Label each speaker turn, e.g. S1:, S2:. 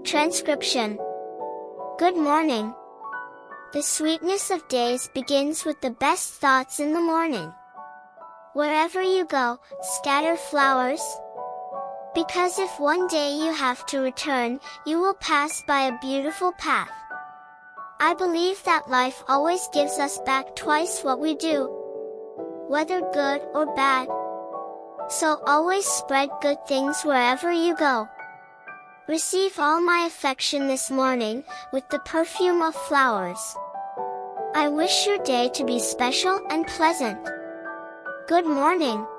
S1: Transcription. Good morning. The sweetness of days begins with the best thoughts in the morning. Wherever you go, scatter flowers. Because if one day you have to return, you will pass by a beautiful path. I believe that life always gives us back twice what we do, whether good or bad. So always spread good things wherever you go. Receive all my affection this morning, with the perfume of flowers. I wish your day to be special and pleasant. Good morning.